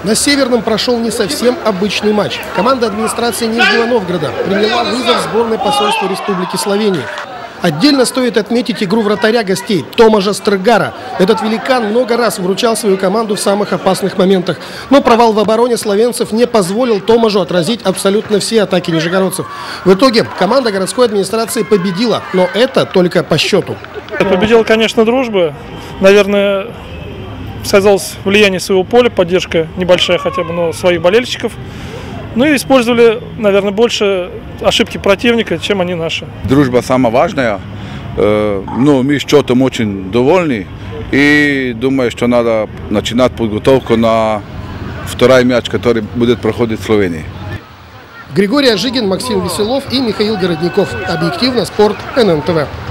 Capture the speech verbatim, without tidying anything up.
На Северном прошел не совсем обычный матч. Команда администрации Нижнего Новгорода приняла вызов сборной посольства Республики Словения. Отдельно стоит отметить игру вратаря гостей Томажа Стргара. Этот великан много раз выручал свою команду в самых опасных моментах. Но провал в обороне словенцев не позволил Томажу отразить абсолютно все атаки нижегородцев. В итоге команда городской администрации победила, но это только по счету. Победила, конечно, дружба. Наверное, сказалось влияние своего поля, поддержка небольшая хотя бы, но своих болельщиков. Ну и использовали, наверное, больше ошибки противника, чем они наши. Дружба самая важная. Ну, мы счетом очень довольны. И думаю, что надо начинать подготовку на второй мяч, который будет проходить в Словении. Григорий Ожигин, Максим Веселов и Михаил Городников. Объективно спорт эн эн тэ вэ.